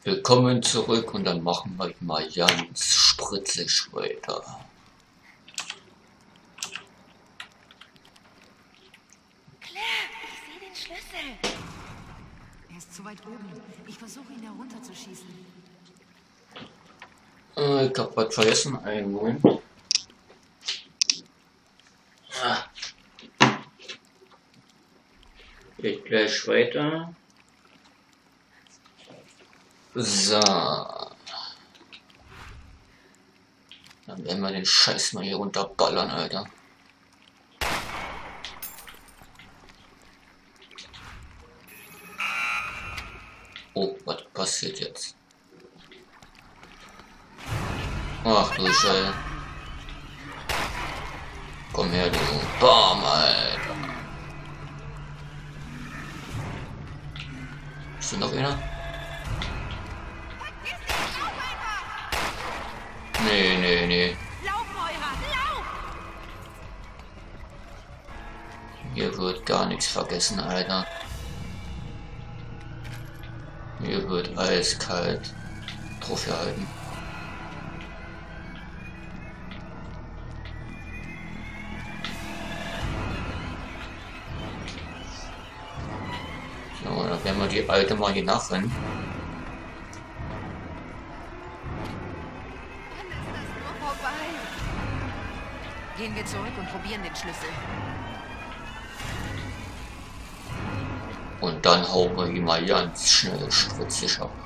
Willkommen zurück und dann machen wir mal ganz spritzig weiter. Claire, ich sehe den Schlüssel. Er ist zu weit oben. Ich versuche ihn herunterzuschießen. Ich hab was vergessen. Einen Moment. Geht gleich weiter. So. Dann werden wir den Scheiß mal hier runterballern, Alter. Oh, was passiert jetzt? Ach du Scheiße. Komm her, du. Bam, Alter. Ist da noch einer? Nee. Lauf, Moira, lauf! Hier wird gar nichts vergessen, Alter. Hier wird eiskalt drauf gehalten. So, dann werden wir die alte mal hier nachrennen. Wann ist das nur vorbei? Gehen wir zurück und probieren den Schlüssel. Und dann hauen wir ihn mal ganz schnell spritzig ab.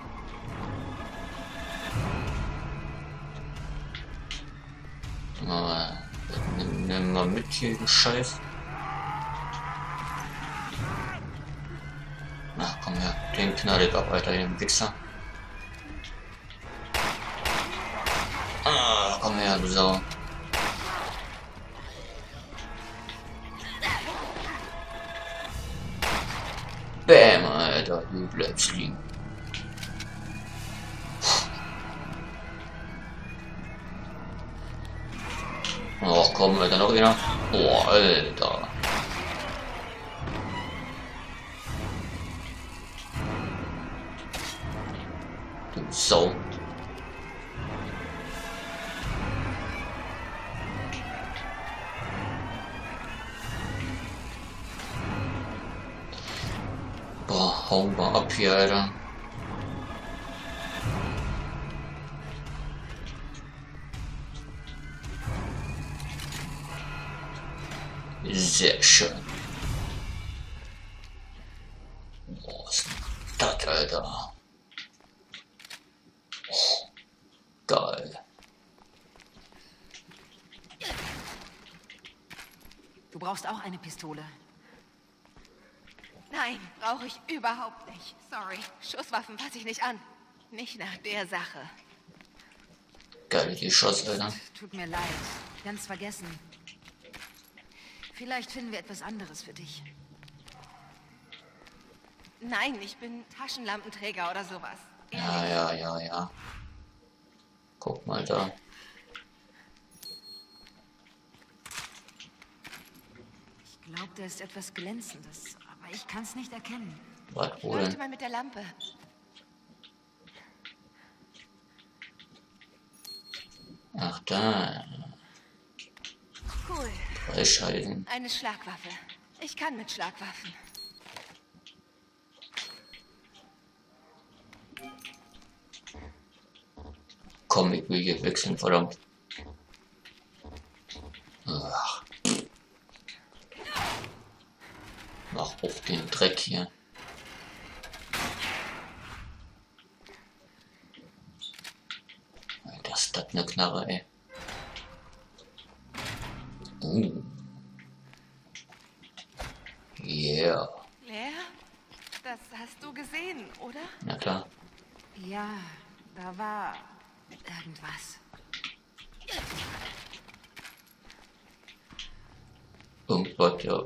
Nehmen wir mit hier den Scheiß. Na komm her, den knall ich ab, Alter, den Wichser. Komm her, du Sau. Bäm, Alter, du bleibst liegen. Ach komm, Alter, noch einer. Oh, Alter. Du Sau. Boah, hau mal ab hier, Alter. Sehr schön. Boah, was ist denn das, Alter? Oh, geil. Du brauchst auch eine Pistole. Nein, brauche ich überhaupt nicht. Sorry, Schusswaffen fasse ich nicht an. Nicht nach der Sache. Geil, die Schuss, Alter. Tut mir leid. Ganz vergessen. Vielleicht finden wir etwas anderes für dich. Nein, ich bin Taschenlampenträger oder sowas. Ja. Guck mal da. Ich glaube, da ist etwas Glänzendes, aber ich kann es nicht erkennen. Was Ich wohl? leuchte mal mit der Lampe. Ach da. Cool. Freischalten. Eine Schlagwaffe. Ich kann mit Schlagwaffen. Komm, ich will hier wechseln, verdammt. Ach. Mach auf den Dreck hier. Alter, ist das eine Knarre, ey. Yeah. Claire? Das hast du gesehen, oder? Na klar. Ja, da war irgendwas. Irgendwas, ja.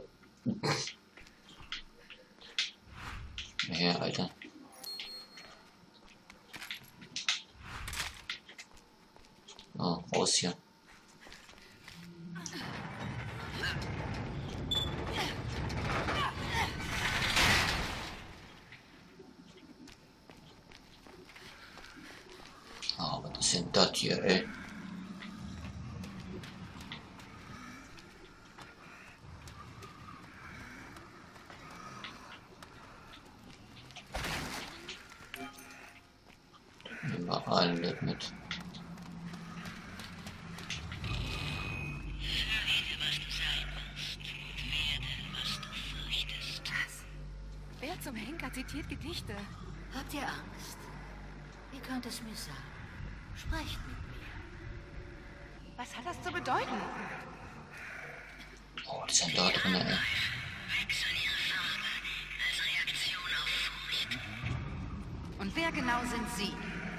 Ja, Alter. Oh, raus hier. Aber das sind das hier, ey. Nehmen wir alle mit. Wer zum Henker zitiert Gedichte? Habt ihr Angst? Ihr könnt es mir sagen. Sprecht mit mir. Was hat das zu bedeuten? Oh, die sind da drin, ey. Und wer genau sind Sie?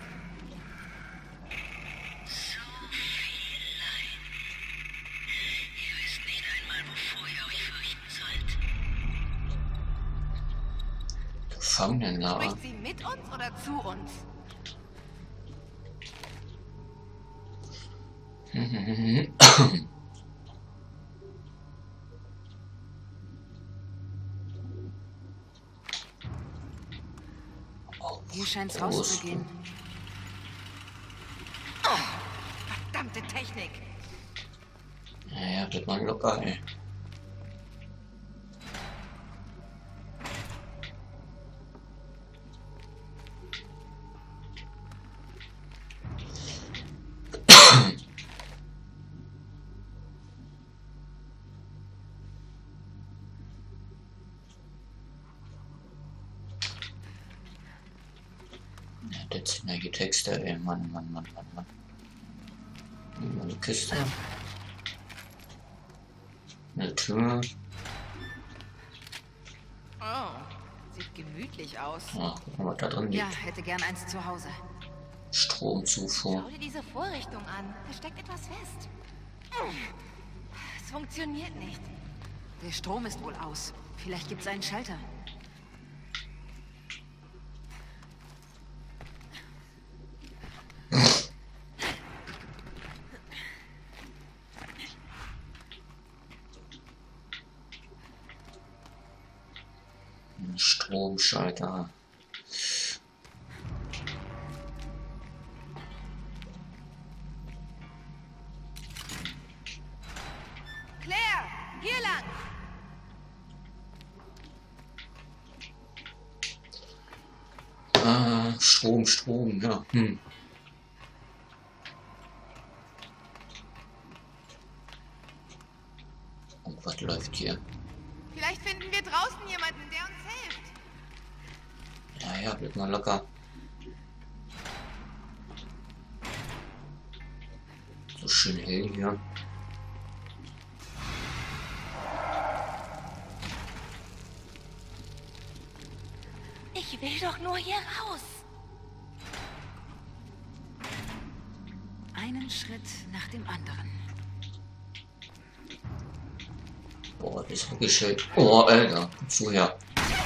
Gefangenenlager. Spricht sie mit uns oder zu uns? Hier scheint's Prost. rauszugehen. Verdammte Technik! Naja, wird man locker, ey. Ja, das sind ja die Texte, ey. Mann. Eine Kiste. Eine Tür. Oh, sieht gemütlich aus. Ja, gucken wir, was da drin Ja, liegt. hätte gern eins zu Hause. Stromzufuhr. Schau dir diese Vorrichtung an. Da steckt etwas fest. Es funktioniert nicht. Der Strom ist wohl aus. Vielleicht gibt's einen Schalter. Ein Stromschalter. Claire, hier lang! Strom, ja. Und was läuft hier? Vielleicht finden wir draußen jemanden, der uns hilft. Ja, wird mal locker. So schön hell hier. Ich will doch nur hier raus. Einen Schritt nach dem anderen. Boah, das ist wirklich schön. Oh, Alter, komm zu her.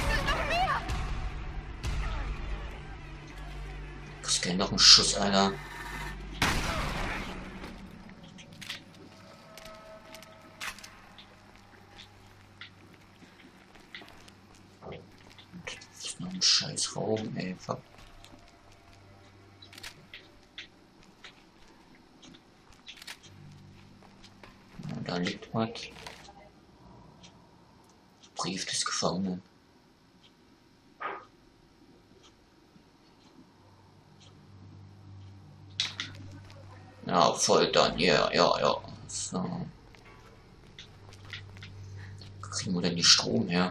Das geht noch ein Schuss, Alter. Das ist noch ein scheiß Raum, ey. Fuck. Ja, da liegt was. Brief des Gefangenen. Ja, voll dann, ja. So. Wo kriegen wir denn die Strom her?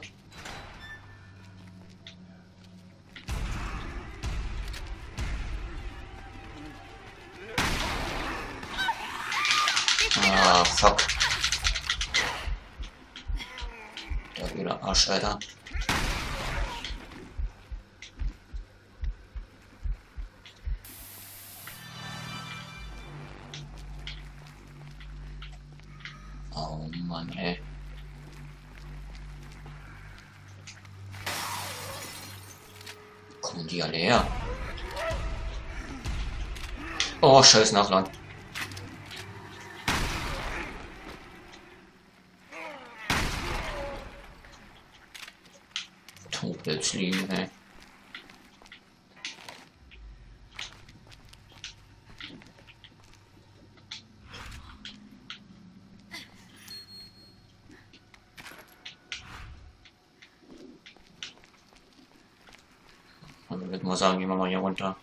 Ah, fuck. Da wieder Arsch, Alter. Oh Mann, ey. Kommen die alle her? Oh, scheiß Nachland. Topels liegen, ey. Ich würde mal sagen, gehen wir mal hier runter.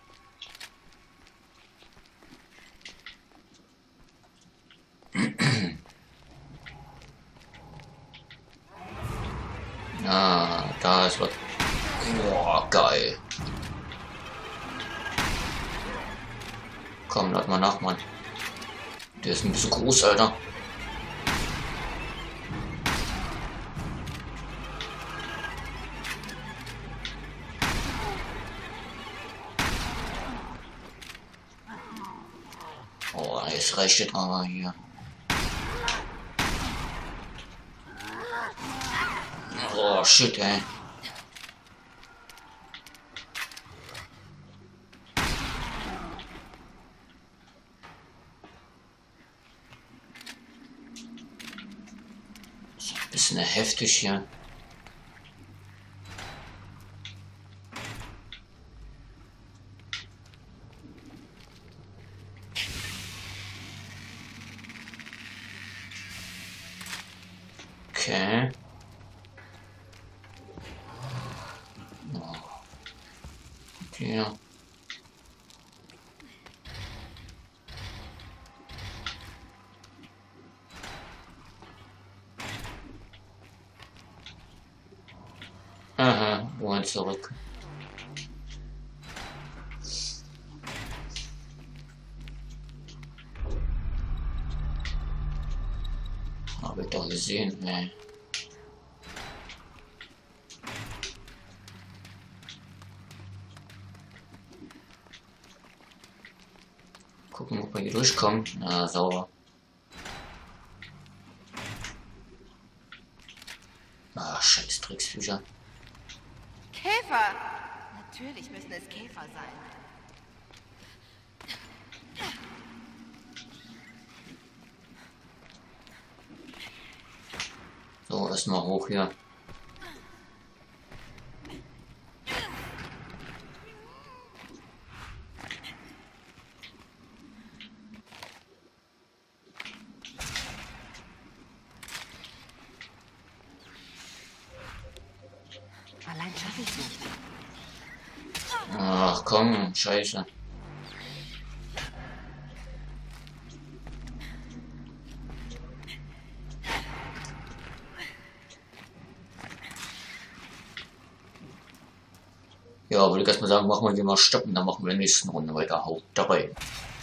Ah, da ist was. Boah, geil. Komm, lad mal nach, Mann. Der ist ein bisschen groß, Alter. Oh, jetzt reicht es aber hier. Oh, shit, ey. Ist ein bisschen heftig hier. Okay. Okay. Aha, wohin zurück. Hab ich doch gesehen, ey. Gucken, ob wir hier durchkommen. Na, sauber. Ah, scheiß Drecksbücher. Käfer! Natürlich müssen es Käfer sein. So, erstmal hoch hier. Allein schaffe ich es nicht. Ach komm, scheiße. Ja, würde ich erst mal sagen, machen wir hier mal stoppen, dann machen wir in der nächsten Runde weiter. Haut dabei.